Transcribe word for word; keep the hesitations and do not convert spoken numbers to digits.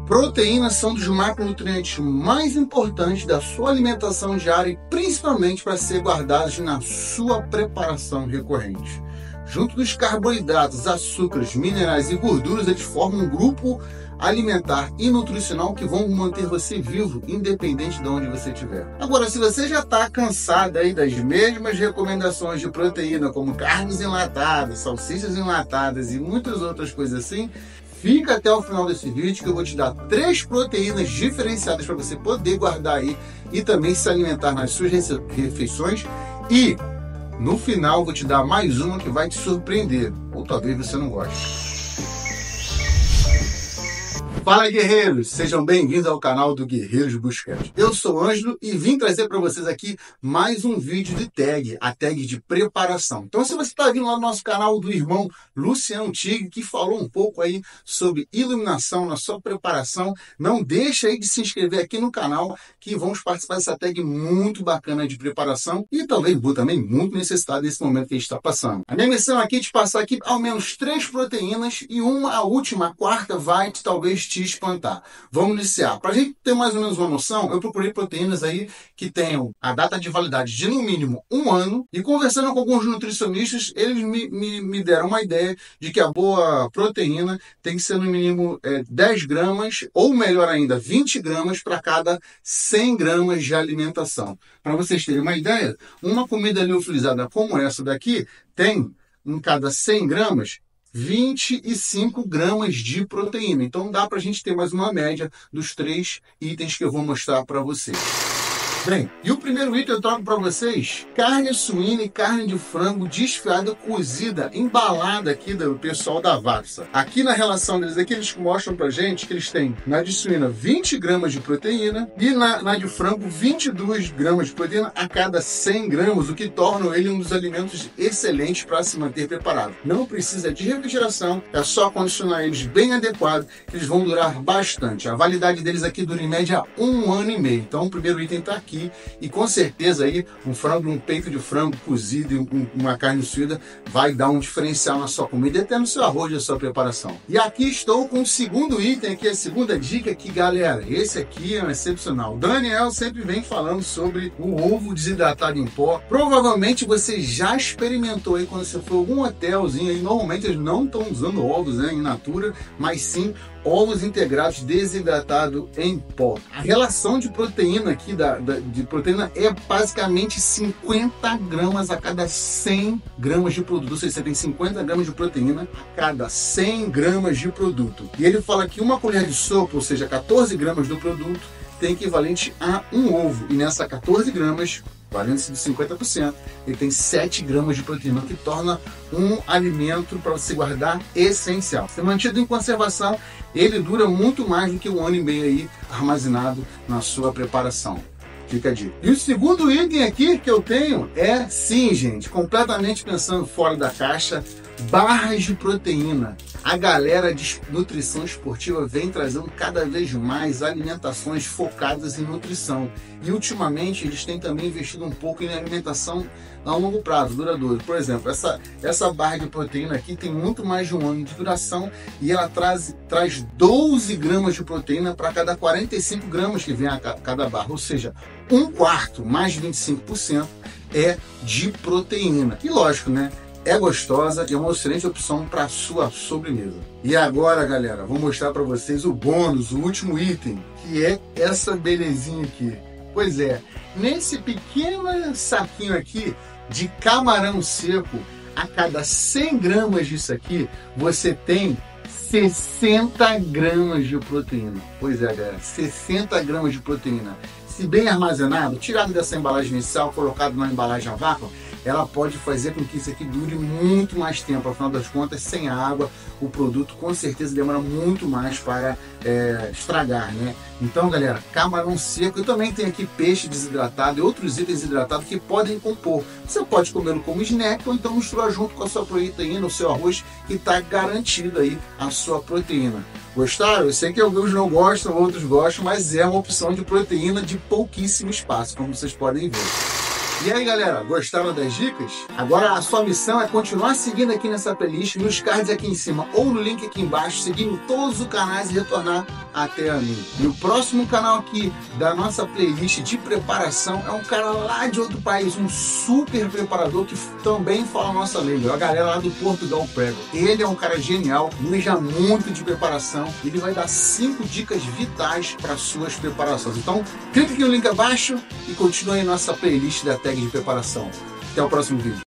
Proteínas são dos macronutrientes mais importantes da sua alimentação diária e principalmente para ser guardados na sua preparação recorrente. Junto dos carboidratos, açúcares, minerais e gorduras, eles formam um grupo alimentar e nutricional que vão manter você vivo, independente de onde você estiver. Agora, se você já está cansado aí das mesmas recomendações de proteína, como carnes enlatadas, salsichas enlatadas e muitas outras coisas assim, fica até o final desse vídeo que eu vou te dar três proteínas diferenciadas para você poder guardar aí e também se alimentar nas suas refeições. E no final eu vou te dar mais uma que vai te surpreender, ou talvez você não goste. Fala, guerreiros! Sejam bem-vindos ao canal do Guerreiros Buscante. Eu sou o Ângelo e vim trazer para vocês aqui mais um vídeo de tag, a tag de preparação. Então, se você está vindo lá no nosso canal do irmão Luciano Tigre, que falou um pouco aí sobre iluminação na sua preparação, não deixa aí de se inscrever aqui no canal, que vamos participar dessa tag muito bacana de preparação e talvez também muito necessitada nesse momento que a gente está passando. A minha missão aqui é te passar aqui ao menos três proteínas e uma, a última, a quarta, vai te, talvez te espantar. Vamos iniciar. Para a gente ter mais ou menos uma noção, eu procurei proteínas aí que tenham a data de validade de no mínimo um ano e conversando com alguns nutricionistas, eles me, me, me deram uma ideia de que a boa proteína tem que ser no mínimo é, dez gramas ou melhor ainda, vinte gramas para cada cem gramas de alimentação. Para vocês terem uma ideia, uma comida liofilizada como essa daqui tem em cada cem gramas vinte e cinco gramas de proteína. Então dá para a gente ter mais uma média dos três itens que eu vou mostrar para vocês. Bem, e o primeiro item eu trago para vocês carne suína e carne de frango desfiada, cozida, embalada aqui do pessoal da Varsa. Aqui na relação deles aqui, eles mostram pra gente que eles têm na de suína vinte gramas de proteína e na, na de frango vinte e dois gramas de proteína a cada cem gramas, o que torna ele um dos alimentos excelentes para se manter preparado. Não precisa de refrigeração, é só condicionar eles bem adequado, que eles vão durar bastante. A validade deles aqui dura em média um ano e meio. Então o primeiro item está aqui. E com certeza aí um frango, um peito de frango cozido e um, uma carne suína vai dar um diferencial na sua comida e até no seu arroz e na sua preparação. E aqui estou com o segundo item aqui, a segunda dica aqui, galera. Esse aqui é um excepcional. O Daniel sempre vem falando sobre o ovo desidratado em pó. Provavelmente você já experimentou aí quando você for a algum hotelzinho aí. Normalmente eles não estão usando ovos, né, in natura, mas sim ovos integrados desidratados em pó. A relação de proteína aqui, da, da, de proteína é basicamente cinquenta gramas a cada cem gramas de produto. Ou seja, você tem cinquenta gramas de proteína a cada cem gramas de produto. E ele fala que uma colher de sopa, ou seja, quatorze gramas do produto, tem equivalente a um ovo. E nessa quatorze gramas, valendo-se de cinquenta por cento, ele tem sete gramas de proteína, o que torna um alimento para você guardar essencial. Se mantido em conservação, ele dura muito mais do que um ano e meio aí armazenado na sua preparação. Fica a dica. E o segundo item aqui que eu tenho é, sim, gente, completamente pensando fora da caixa, barras de proteína. A galera de nutrição esportiva vem trazendo cada vez mais alimentações focadas em nutrição. E ultimamente eles têm também investido um pouco em alimentação a longo prazo, duradouro. Por exemplo, essa, essa barra de proteína aqui tem muito mais de um ano de duração e ela traz, traz doze gramas de proteína para cada quarenta e cinco gramas que vem a cada barra. Ou seja, um quarto, mais de vinte e cinco por cento é de proteína. E lógico, né? É gostosa e é uma excelente opção para a sua sobremesa. E agora, galera, vou mostrar para vocês o bônus, o último item, que é essa belezinha aqui. Pois é, nesse pequeno saquinho aqui de camarão seco, a cada cem gramas disso aqui, você tem sessenta gramas de proteína. Pois é, galera, sessenta gramas de proteína. Se bem armazenado, tirado dessa embalagem inicial, colocado na embalagem a vácuo, ela pode fazer com que isso aqui dure muito mais tempo. Afinal das contas, sem a água, o produto com certeza demora muito mais para é, estragar, né? Então, galera, camarão seco. Eu também tenho aqui peixe desidratado e outros itens desidratados que podem compor. Você pode comê-lo como snack ou então misturar junto com a sua proteína, o seu arroz, que está garantido aí a sua proteína. Gostaram? Eu sei que alguns não gostam, outros gostam, mas é uma opção de proteína de pouquíssimo espaço, como vocês podem ver. E aí, galera, gostaram das dicas? Agora a sua missão é continuar seguindo aqui nessa playlist, nos cards aqui em cima ou no link aqui embaixo, seguindo todos os canais e retornar até a mim. E o próximo canal aqui da nossa playlist de preparação é um cara lá de outro país, um super preparador que também fala a nossa língua, a galera lá do Portugal Prego. Ele é um cara genial, manja muito de preparação, ele vai dar cinco dicas vitais para suas preparações. Então, clique aqui no link abaixo e continue aí nossa playlist da tag de preparação. Até o próximo vídeo.